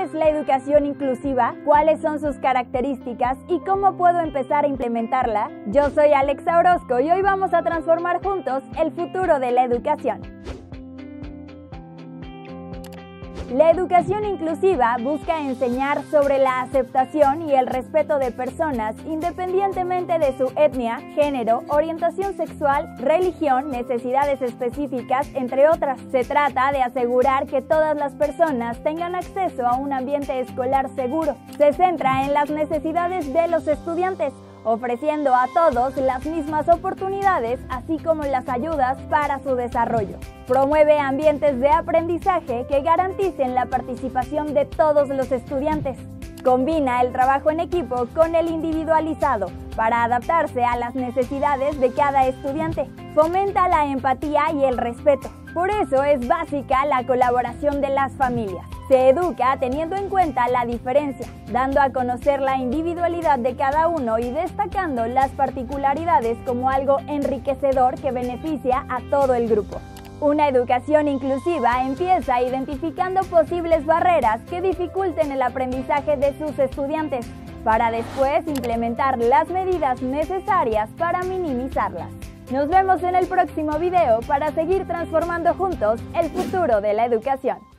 ¿Qué es la educación inclusiva? ¿Cuáles son sus características? ¿Y cómo puedo empezar a implementarla? Yo soy Alexa Orozco y hoy vamos a transformar juntos el futuro de la educación. La educación inclusiva busca enseñar sobre la aceptación y el respeto de personas independientemente de su etnia, género, orientación sexual, religión, necesidades específicas, entre otras. Se trata de asegurar que todas las personas tengan acceso a un ambiente escolar seguro. Se centra en las necesidades de los estudiantes, ofreciendo a todos las mismas oportunidades, así como las ayudas para su desarrollo. Promueve ambientes de aprendizaje que garanticen la participación de todos los estudiantes. Combina el trabajo en equipo con el individualizado para adaptarse a las necesidades de cada estudiante. Fomenta la empatía y el respeto. Por eso es básica la colaboración de las familias. Se educa teniendo en cuenta la diferencia, dando a conocer la individualidad de cada uno y destacando las particularidades como algo enriquecedor que beneficia a todo el grupo. Una educación inclusiva empieza identificando posibles barreras que dificulten el aprendizaje de sus estudiantes, para después implementar las medidas necesarias para minimizarlas. Nos vemos en el próximo video para seguir transformando juntos el futuro de la educación.